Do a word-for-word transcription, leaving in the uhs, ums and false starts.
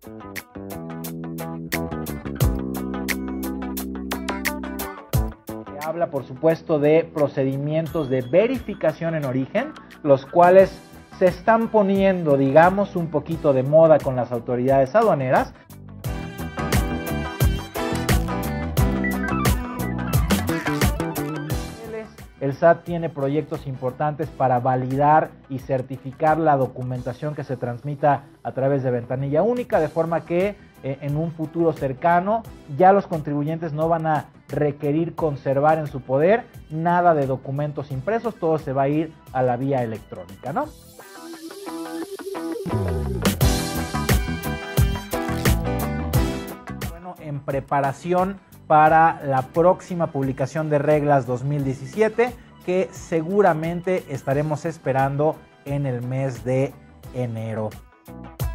Se habla, por supuesto, de procedimientos de verificación en origen, los cuales se están poniendo, digamos, un poquito de moda con las autoridades aduaneras. El S A T tiene proyectos importantes para validar y certificar la documentación que se transmita a través de ventanilla única, de forma que eh, en un futuro cercano ya los contribuyentes no van a requerir conservar en su poder nada de documentos impresos, todo se va a ir a la vía electrónica, ¿no? Bueno, en preparación para la próxima publicación de reglas dos mil diecisiete, que seguramente estaremos esperando en el mes de enero.